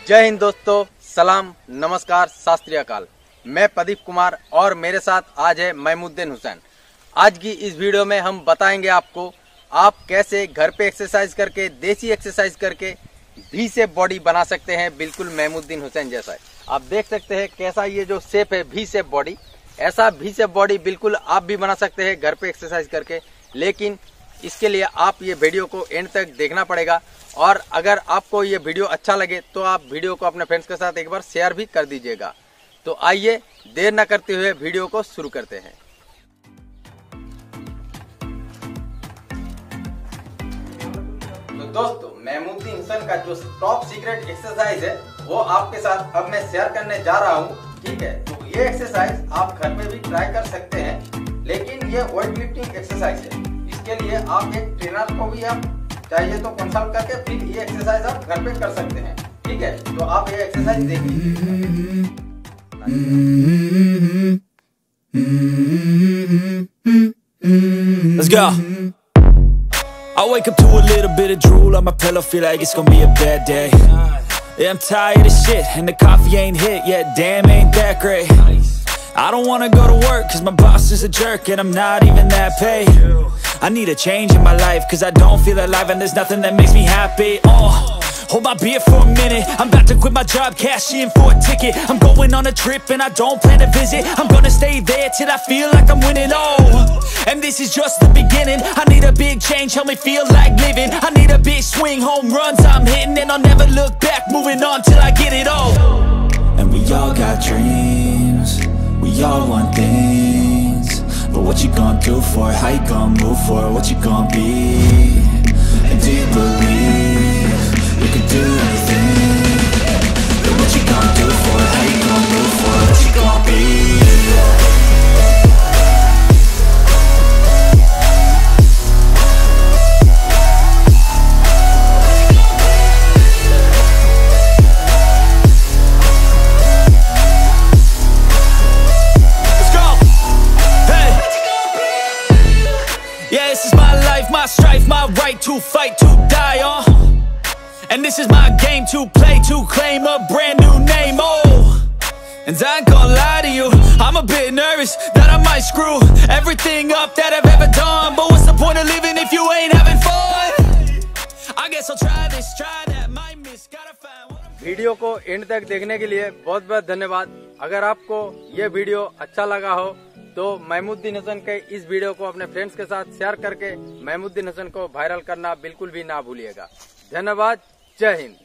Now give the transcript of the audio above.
जय हिंद दोस्तों, सलाम, नमस्कार, सत श्री अकाल। मैं प्रदीप कुमार और मेरे साथ आज है महमूद्दीन हुसैन। आज की इस वीडियो में हम बताएंगे आपको आप कैसे घर पे एक्सरसाइज करके, देसी एक्सरसाइज करके भी शेप बॉडी बना सकते हैं, बिल्कुल महमूद्दीन हुसैन जैसा। आप देख सकते हैं कैसा ये जो शेप है भी शेप बॉडी, ऐसा भी शेप बॉडी बिल्कुल आप भी बना सकते हैं घर पे एक्सरसाइज करके। लेकिन इसके लिए आप ये वीडियो को एंड तक देखना पड़ेगा और अगर आपको ये वीडियो अच्छा लगे तो आप वीडियो को अपने फ्रेंड्स के साथ एक बार शेयर भी कर दीजिएगा। तो आइए देर न करते हुए वीडियो को शुरू करते हैं। तो दोस्तों, महमूद्दीन हुसैन का जो टॉप सीक्रेट एक्सरसाइज है वो आपके साथ अब मैं शेयर करने जा रहा हूँ। ठीक है, तो ये एक्सरसाइज आप घर में भी ट्राई कर सकते हैं, लेकिन ये वेट लिफ्टिंग एक्सरसाइज है। इसके लिए आप एक ट्रेनर को भी आप चाहिए तो कंसल्ट करके फिर ये एक्सरसाइज आप घर पे कर सकते हैं। ठीक है, तो आप ये एक्सरसाइज देखिए। Let's go. I wake up to a little bit of drool on my pillow, feel like it's gonna be a bad day. Yeah, I'm tired of shit and the coffee ain't hit yet, damn ain't that great. I don't wanna go to work cause my boss is a jerk and I'm not even that paid. I need a change in my life cause I don't feel alive and there's nothing that makes me happy. Hold my beer for a minute, I'm about to quit my job, cash in for a ticket. I'm going on a trip and I don't plan to visit. I'm gonna stay there till I feel like I'm winning, and this is just the beginning. I need a big change, help me feel like living. I need a big swing, home runs I'm hitting, and I'll never look back, moving on till I get it all. And we all got dreams, we all want things, but what you gonna do for it? How you gonna move for it? What you gonna be? And do you believe you can do anything? But what you gonna do for it? How you gonna move for it? What you gonna be? My strife, my right to fight, to die on. And this is my game to play, to claim a brand new name, And I ain't gonna lie to you, I'm a bit nervous that I might screw everything up that I've ever done. But what's the point of living if you ain't having fun? I guess I'll try this, try that, might miss, gotta find what I'm... video को end तक देखने के लिए बहुत बहुत धन्यवाद। अगर आपको ये वीडियो अच्छा लगा हो तो महमूद्दीन हुसैन के इस वीडियो को अपने फ्रेंड्स के साथ शेयर करके महमूद्दीन हुसैन को वायरल करना बिल्कुल भी ना भूलिएगा। धन्यवाद, जय हिंद।